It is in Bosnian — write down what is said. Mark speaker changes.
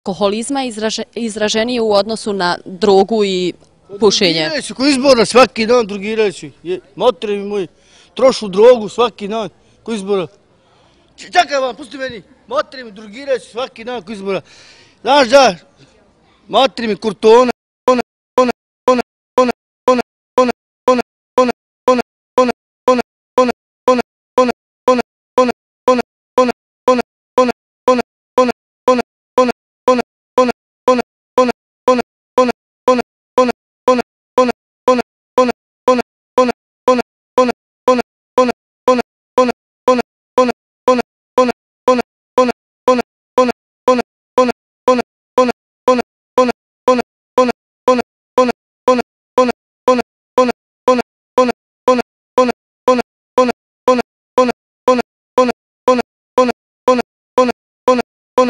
Speaker 1: alkoholizma izraženiji u odnosu na drogu i pušenje?
Speaker 2: Drogiraju se ko izbora, svaki dan drogiraju se. Motre mi moji, trošu drogu svaki dan ko izbora. Čekaj vam, pusti meni. Motre mi drogiraju se svaki dan ko izbora. Znaš da, motre mi kurtona.